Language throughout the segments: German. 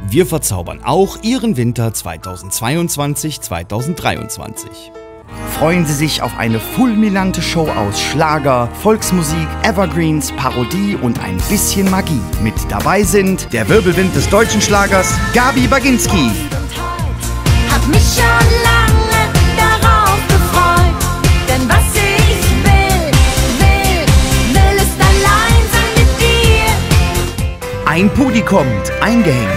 Wir verzaubern auch Ihren Winter 2022-2023. Freuen Sie sich auf eine fulminante Show aus Schlager, Volksmusik, Evergreens, Parodie und ein bisschen Magie. Mit dabei sind der Wirbelwind des deutschen Schlagers, Gabi Baginski. Hab mich schon lange darauf gefreut, denn was ich will ist allein sein mit dir. Ein Pudi kommt, eingehängt.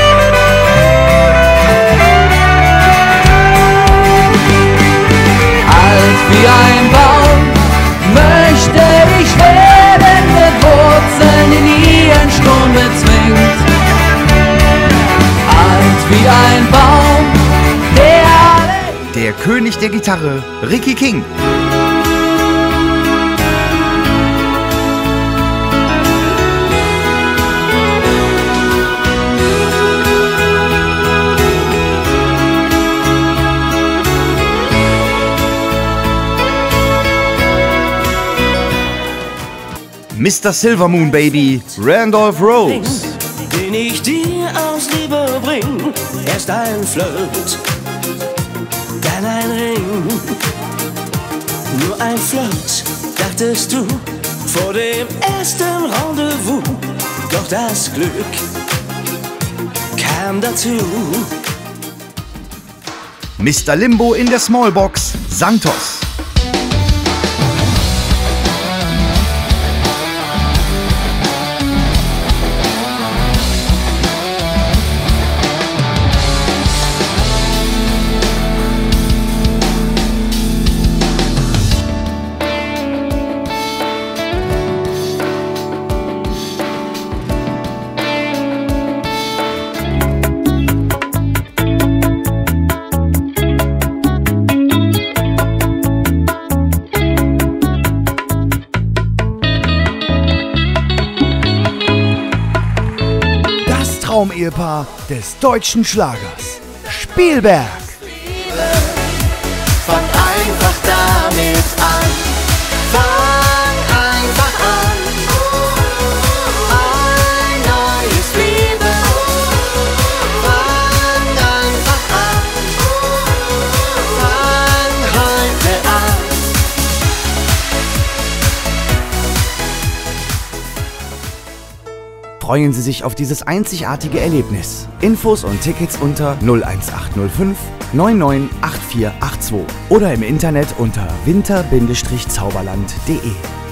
Wie ein Baum möchte ich werden, mit Wurzeln, die nie ein Sturm bezwingt. Alt wie ein Baum, der König der Gitarre, Ricky King. Mr. Silvermoon Baby, Randolph Rose. Den ich dir aus Liebe bring, erst ein Flirt, dann ein Ring. Nur ein Flirt, dachtest du, vor dem ersten Rendezvous. Doch das Glück kam dazu. Mr. Limbo in der Smallbox, Santos. Traumehepaar des deutschen Schlagers, Spielberg. Fang einfach damit an. Fang einfach an. Ein neues Leben. Fang einfach an. Fang heute an. Freuen Sie sich auf dieses einzigartige Erlebnis. Infos und Tickets unter 01805 998482 oder im Internet unter winter-zauberland.de.